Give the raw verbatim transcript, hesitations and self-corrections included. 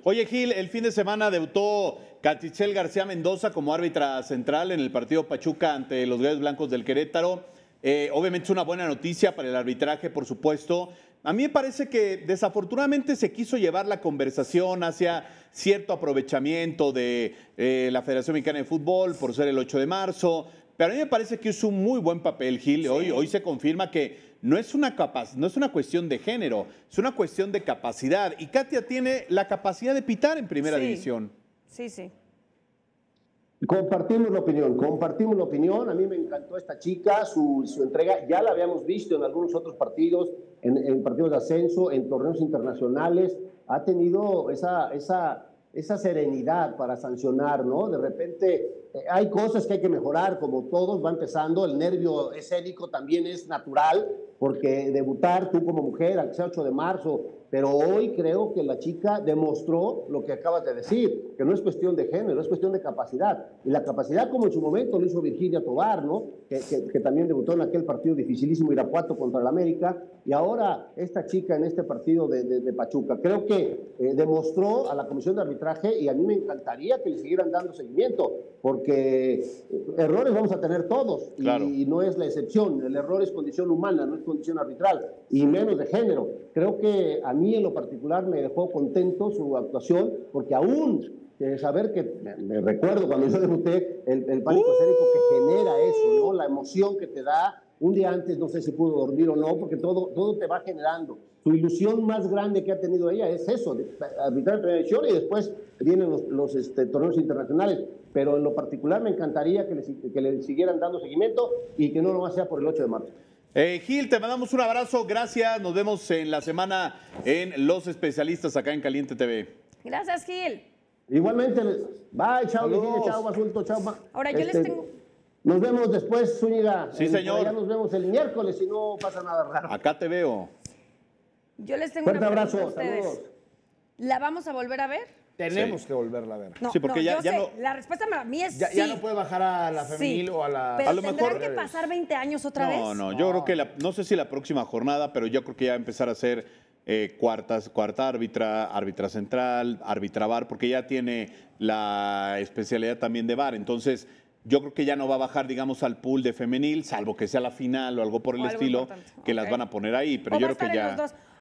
Oye, Gil, el fin de semana debutó Catitzel García Mendoza como árbitra central en el partido Pachuca ante los Gallos Blancos del Querétaro. Eh, obviamente es una buena noticia para el arbitraje, por supuesto. A mí me parece que desafortunadamente se quiso llevar la conversación hacia cierto aprovechamiento de eh, la Federación Mexicana de Fútbol por ser el ocho de marzo. Pero a mí me parece que es un muy buen papel, Gil. Sí. Hoy, hoy se confirma que no es, una capaz, no es una cuestión de género, es una cuestión de capacidad. Y Katia tiene la capacidad de pitar en primera sí. división. Sí, sí. Compartimos la opinión, compartimos la opinión. A mí me encantó esta chica, su, su entrega. Ya la habíamos visto en algunos otros partidos, en, en partidos de ascenso, en torneos internacionales. Ha tenido esa, esa, esa serenidad para sancionar, ¿no? De repente eh, hay cosas que hay que mejorar, como todos, va empezando. El nervio escénico también es natural, porque debutar tú como mujer, al sea ocho de marzo, pero hoy creo que la chica demostró lo que acabas de decir, que no es cuestión de género, es cuestión de capacidad. Y la capacidad, como en su momento lo hizo Virginia Tobar, ¿no? Que, que, que también debutó en aquel partido dificilísimo Irapuato contra el América, y ahora esta chica en este partido de, de, de Pachuca. Creo que eh, demostró a la comisión de arbitraje, y a mí me encantaría que le siguieran dando seguimiento, porque errores vamos a tener todos, claro. y, y no es la excepción. El error es condición humana, no es condición arbitral, y menos de género. Creo que a mí en lo particular me dejó contento su actuación, porque aún eh, saber que, me, me recuerdo cuando yo debuté, el, el pánico uh. escénico que genera eso, ¿no? La emoción que te da. Un día antes no sé si pudo dormir o no, porque todo, todo te va generando. Su ilusión más grande que ha tenido ella es eso, de arbitrar en primera división, y después vienen los, los este, torneos internacionales. Pero en lo particular me encantaría que le, que le siguieran dando seguimiento y que no nomás sea por el ocho de marzo. Eh, Gil, te mandamos un abrazo, gracias. Nos vemos en la semana en Los Especialistas acá en Caliente T V. Gracias, Gil. Igualmente, bye, chao, Virginia, chao, Basulto, chao. Ahora yo este, les tengo... Nos vemos después, Zúñiga. Sí, señor. Ya nos vemos el miércoles si no pasa nada raro. Acá te veo. Yo les tengo Fuerte una pregunta abrazo, a ustedes. saludos. ¿La vamos a volver a ver? Tenemos Sí. que volverla a ver. No, Sí, porque no, ya- yo ya sé, no- la respuesta para mí es Ya, sí. ya no puede bajar a la femenil Sí. o a la... Pero A lo ¿tendrán mejor- que pasar veinte años otra vez? No, no, yo creo que la, no sé si la próxima jornada, pero yo creo que ya va a empezar a ser eh, cuartas, cuarta árbitra, árbitra central, árbitra V A R, porque ya tiene la especialidad también de V A R. Entonces, yo creo que ya no va a bajar, digamos, al pool de femenil, salvo que sea la final o algo por el O algo estilo, importante. que las Ok. van a poner ahí. Pero O yo va a creo que estar en ya... los dos.